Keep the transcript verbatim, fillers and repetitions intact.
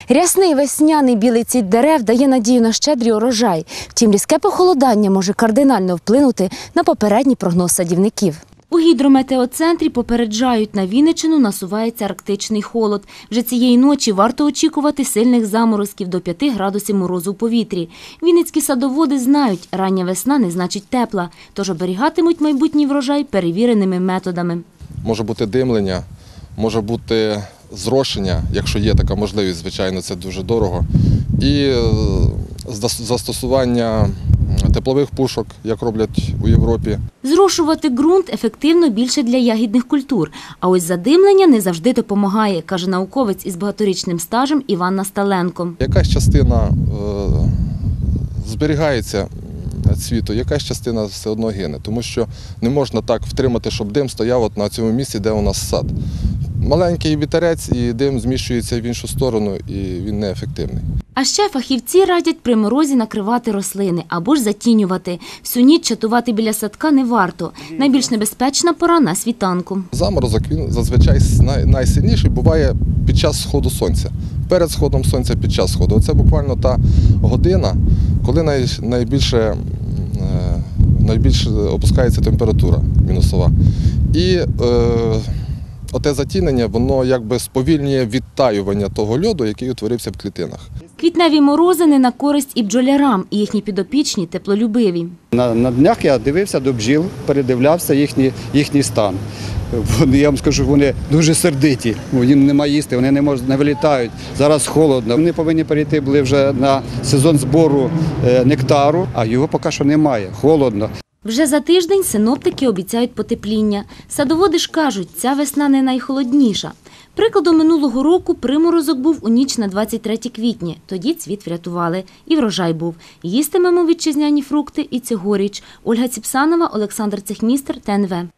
Рясний весняний білий цвіт дерев дає надію на щедрий урожай. Втім, різке похолодання може кардинально вплинути на попередній прогноз садівників. У гідрометеоцентрі попереджають, на Вінниччину насувається арктичний холод. Вже цієї ночі варто очікувати сильних заморозків до п'яти градусів морозу в повітрі. Вінницькі садоводи знають, рання весна не значить тепла, тож оберігатимуть майбутній врожай перевіреними методами. Може бути димлення, може бути зрошення, якщо є така можливість, звичайно, це дуже дорого. І застосування теплових пушок, як роблять у Європі. Зрошувати ґрунт ефективно більше для ягідних культур. А ось задимлення не завжди допомагає, каже науковець із багаторічним стажем Іван Насталенко. Якась частина е, зберігається цвіту, якась частина все одно гине, тому що не можна так втримати, щоб дим стояв от на цьому місці, де у нас сад. Маленький вітерець і дим зміщується в іншу сторону, і він неефективний. А ще фахівці радять при морозі накривати рослини або ж затінювати. Всю ніч чатувати біля садка не варто. Найбільш небезпечна пора на світанку. Заморозок він зазвичай найсильніший буває під час сходу сонця. Перед сходом сонця, під час сходу. Оце буквально та година, коли найбільше, найбільше опускається температура мінусова. І е, оте затінення, воно якби сповільнює відтаювання того льоду, який утворився в клітинах. Квітневі морози не на користь і бджолярам, і їхні підопічні теплолюбиві. На, на днях я дивився до бджіл, передивлявся їхній, їхній стан. Вони, я вам скажу, вони дуже сердиті, їм немає їсти, вони не можуть, не вилітають, зараз холодно. Вони повинні перейти були вже на сезон збору нектару, а його поки що немає, холодно. Вже за тиждень синоптики обіцяють потепління. Садоводи ж кажуть, ця весна не найхолодніша. Прикладом, минулого року приморозок був у ніч на двадцять третє квітня. Тоді цвіт врятували. І врожай був. Їстимемо вітчизняні фрукти і цьогоріч. Ольга Ціпсанова, Олександр Цехмістер, ТНВ.